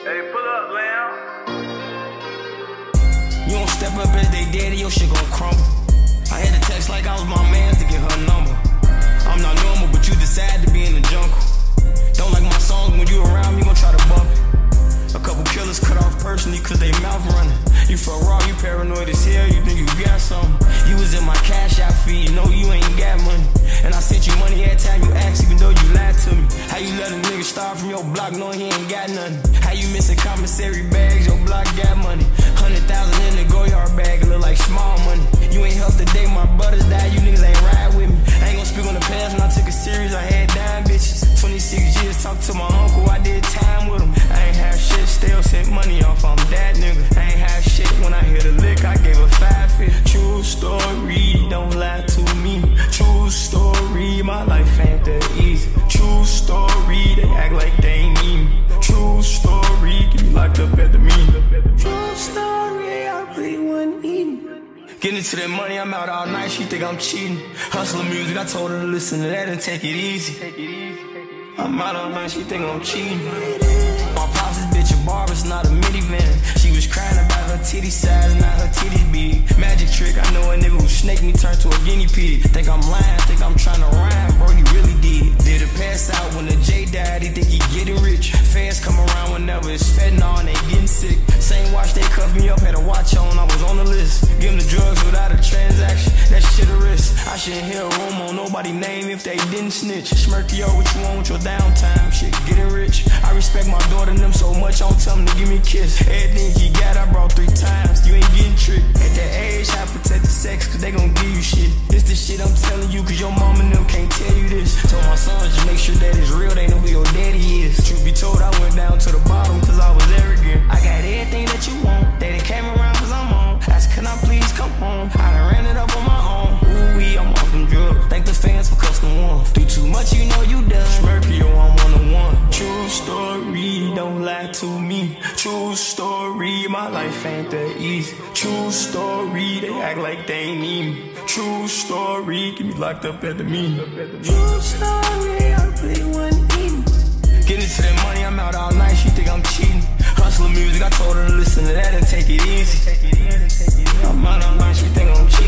Hey, pull up, Lamb. You don't step up as they daddy, your shit gon' crumble. I had to text like I was my man to get her number. I'm not normal, but you decide to be in the jungle. Don't like my songs, when you around me, gon' try to bump it. A couple killers cut off personally cause they mouth running. You fuck raw, you paranoid as hell, you think you got something. You was in my cash out feed, no you ain't got money. And I sent you money every time you asked, even though you lied to me. How you let a nigga start from your block knowing he ain't got nothing? How you missing commissary bags, your block got money. 100,000 in the go-yard bag, it look like small money. You ain't helped the day my brothers died, you niggas ain't ride with me. I ain't gon' speak on the past when I took it serious, I had dime bitches. 26 years, talk to my uncle, I did time with him. I ain't have shit, still sent money off, I'm that nigga. I ain't have shit, when I hit a lick, I gave a 5-50. True story, don't lie to me. True story, my life ain't that easy. True story, they act like they ain't need me. True story, get me locked up at the meeting. True story, I really wasn't eating. Getting into that money, I'm out all night, she think I'm cheating. Hustler music, I told her to listen to that and take it easy. I'm out all night, she think I'm cheating. My pops is bitch a barber, it's not a minivan. She was crying about her titty size, not her titties big. Magic trick, I know a nigga who snaked me turned to a guinea pig. Think I'm lying, think I'm trying to rhyme, bro, he really did. Did a pass out when the J died, he think he getting rich. Fans come around whenever it's fentanyl and they getting sick. Same watch they cuffed me up, had a watch on, I was on the list. Give them the drugs without a transaction, that shit a risk. I shouldn't hear a rumor on nobody's name if they didn't snitch. Smirky, yo, what you want with your downtime? Shit, getting rich. I respect my daughter and them so much, I don't tell them to give me a kiss. Everything he got, I brought 3 times, you ain't getting tricked. At that age, I protect the sex, cause they gon' give you shit. This the shit I'm telling you, cause your mom and them can't tell you this. Told my sons, just make sure that it's real, they know who your daddy is. Truth be told, I went down to the bottom, cause I was arrogant. I got everything that you want, they done came around cause I'm on. Ask, can I please come home? I done ran it up on my own. Ooh-wee, I'm off them drugs. Thank the fans for custom ones. Do too much, you know you done. Smirky, yo, I'm one-on-one. True story, don't lie to me. True story, my life ain't that easy. True story, they act like they ain't need me. True story, get me locked up at the meeting. True story, I really wasn't eating. Getting into that money, I'm out all night, she think I'm cheating. Hustler music, I told her to listen to that and take it easy. I'm out all night, she think I'm cheating.